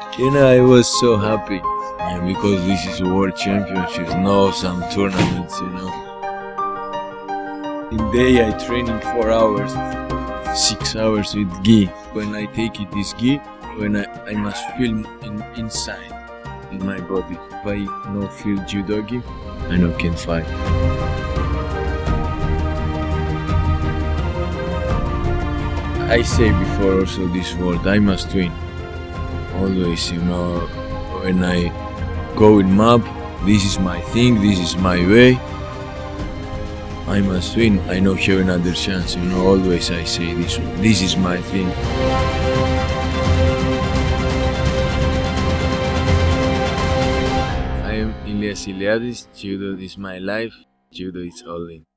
I was so happy. And because this is World Championships, not some tournaments. In day I training 4 hours, 6 hours with gi. When I take it this gi, when I must feel inside in my body. If I no feel judo gi, I no can fight. I say before also this world, I must win. Always, when I go in map, this is my thing, this is my way. I must win, I no have another chance, always I say this is my thing. I am Ilias, Judo is my life, judo is all in.